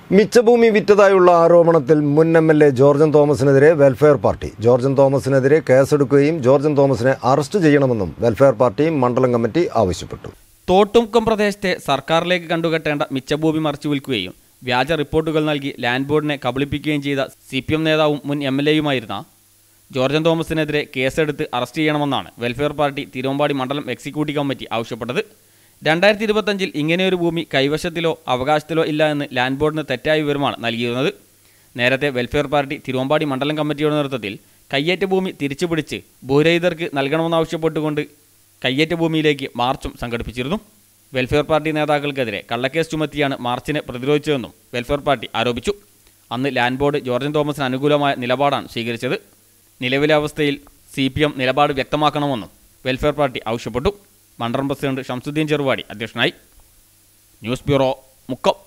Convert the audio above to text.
മിച്ചഭൂമി വിറ്റതായുള്ള ആരോപണത്തിൽ മുൻ എം.എൽ.എ. ജോർജൻ തോമസിനെതിരെ വെൽഫെയർ പാർട്ടി. ജോർജൻ തോമസിനെതിരെ കേസെടുക്കുകയും ജോർജൻ തോമസിനെ അറസ്റ്റ് ചെയ്യണമെന്നും വെൽഫെയർ പാർട്ടി മണ്ഡലം കമ്മിറ്റി ആവശ്യപ്പെട്ടു. തോട്ടുമുക്കം പ്രദേശത്തെ സർക്കാരിലേക്ക് കണ്ടുകെട്ടേണ്ട മിച്ചഭൂമി മറിച്ചു വിൽക്കുകയും വ്യാജ റിപ്പോർട്ടുകൾ നൽകി ലാൻഡ് ബോർഡിനെ കബളിപ്പിക്കുകയും ചെയ്ത CPM നേതാവും മുൻ MLA-യുമായിരുന്ന ജോർജൻ തോമസിനെതിരെ കേസെടുത്ത് അറസ്റ്റ് ചെയ്യണമെന്നാണ് വെൽഫെയർ പാർട്ടി തിരുവമ്പാടി മണ്ഡലം എക്സിക്യൂട്ടീവ് കമ്മിറ്റി ആവശ്യപ്പെട്ടത്. 2025 ഇങ്ങനെയൊരു ഭൂമി കൈവശത്തിലോ അവകാശത്തിലോ ഇല്ല എന്ന് ലാൻഡ് ബോർഡിന് തെറ്റായ വിവരമാണ് നൽകിയിരുന്നത്. നേരത്തെ വെൽഫെയർ പാർട്ടി തിരുവമ്പാടി മണ്ഡലം കമ്മിറ്റിയുടെ നേതൃത്വത്തിൽ കയ്യേറ്റ ഭൂമി തിരിച്ചുപിടിച്ച് ഭൂരഹിതർക്ക് നൽകണമെന്നാവശ്യപ്പെട്ടുകൊണ്ട് കയ്യേറ്റ ഭൂമിയിലേക്ക് മാർച്ചും സംഘടിപ്പിച്ചിരുന്നു. വെൽഫെയർ പാർട്ടി നേതാക്കൾക്കെതിരെ കള്ളക്കേസ് ചുമത്തിയാണ് മാർച്ചിനെ പ്രതിരോധിച്ചതെന്നും വെൽഫെയർ പാർട്ടി ആരോപിച്ചു. അന്ന് ലാൻഡ് ബോർഡ് ജോർജൻ തോമസിന് അനുകൂലമായ നിലപാടാണ് സ്വീകരിച്ചത്. നിലവിലെ അവസ്ഥയിൽ CPM നിലപാട് വ്യക്തമാക്കണമെന്നും വെൽഫെയർ പാർട്ടി ആവശ്യപ്പെട്ടു. മണ്ഡലം പ്രസിഡന്റ് ഷംസുദ്ദീൻ ചെറുവാടി അധ്യക്ഷനായി. News bureau, Mukkam.